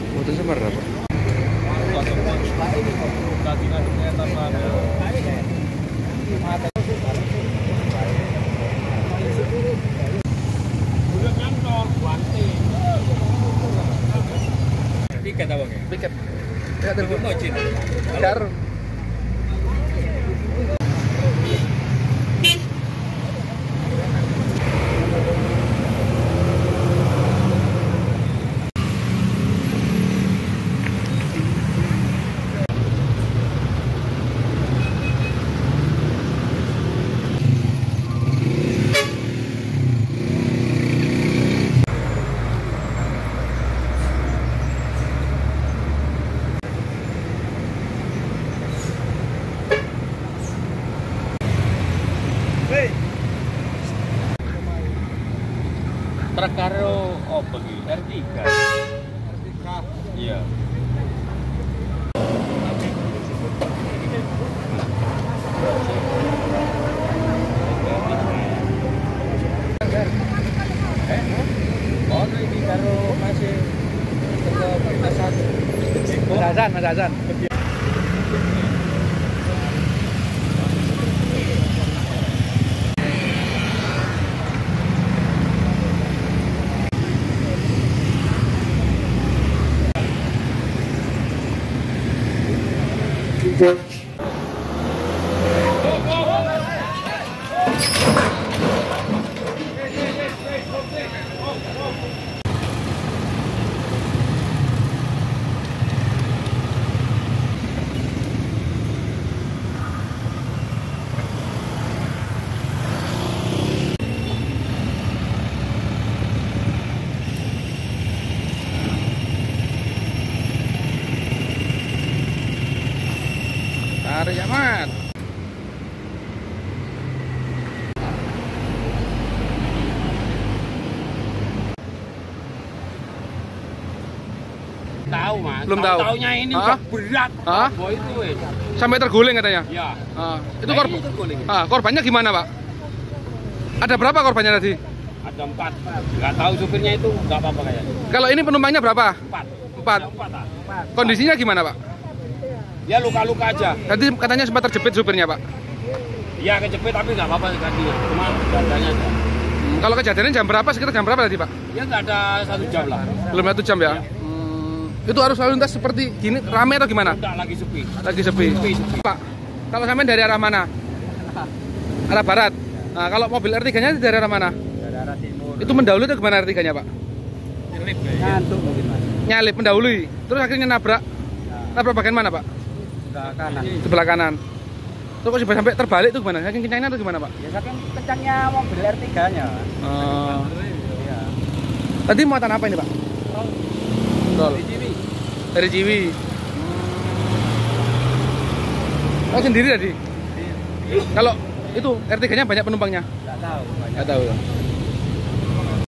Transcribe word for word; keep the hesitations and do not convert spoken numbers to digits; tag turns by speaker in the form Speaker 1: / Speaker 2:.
Speaker 1: Motornya berapa?
Speaker 2: Tiket abang ya?
Speaker 1: Tiket. Ya, telepon.
Speaker 2: Mau izin?
Speaker 1: Dar.
Speaker 2: Truk karo apa iki? R tiga.
Speaker 3: R tiga.
Speaker 2: Iya. Eh? Oh, ini karo masih ke Hasan.
Speaker 1: Mas Hasan, Mas Hasan. Tarik amat.
Speaker 2: Tahu, Mas.
Speaker 1: Belum tahu.
Speaker 2: Taunya ini
Speaker 1: Hah?
Speaker 2: udah berat.
Speaker 1: Hah?
Speaker 2: Boy itu, weh.
Speaker 1: Sampai terguling katanya.
Speaker 2: Ya.
Speaker 1: Ah, itu
Speaker 2: Nah,
Speaker 1: korban.
Speaker 2: ini terguling.
Speaker 1: Ah, korbannya gimana, Pak? Ada berapa korbannya tadi?
Speaker 2: Ada empat. Nggak tahu supirnya itu nggak apa-apa kayaknya.
Speaker 1: Kalau ini penumpangnya berapa?
Speaker 2: Empat.
Speaker 1: Empat.
Speaker 2: Ya, empat, ah.
Speaker 1: Kondisinya gimana, Pak?
Speaker 2: Ya luka-luka aja.
Speaker 1: Tadi katanya sempat terjepit supirnya, Pak.
Speaker 2: Ya kejepit tapi nggak apa-apa kakinya. Cuma dadanya aja.
Speaker 1: Hmm, kalau kejadiannya jam berapa? Sekitar jam berapa tadi, Pak?
Speaker 2: Ya nggak ada satu jam lah.
Speaker 1: Belum satu jam ya?
Speaker 2: Ya.
Speaker 1: Hmm, itu arus lalu lintas seperti gini rame atau gimana?
Speaker 2: Udah lagi sepi.
Speaker 1: Lagi sepi.
Speaker 2: Sepi, sepi.
Speaker 1: Pak, kalau sampai dari arah mana? Arah barat. Nah, kalau mobil R tiga-nya dari arah mana?
Speaker 2: Dari arah timur.
Speaker 1: Itu mendahului atau gimana R tiga-nya, Pak?
Speaker 2: Ngantuk mungkin, Mas.
Speaker 1: Nyalip mendahului. Terus akhirnya nabrak. Nabrak bagian mana, Pak?
Speaker 2: Sebelah kanan.
Speaker 1: Sebelah kanan. Terus kok sampai terbalik itu gimana? Saking kencangnya atau gimana, Pak?
Speaker 2: Ya saking kencangnya mobil R tiga-nya.
Speaker 1: Oh.
Speaker 2: Iya.
Speaker 1: Tadi muatan apa ini, Pak? Tol. Dari Ciwi. Oh, sendiri tadi? Kalau itu R tiga-nya banyak penumpangnya?
Speaker 2: Nggak tahu.
Speaker 1: Nggak tahu ya.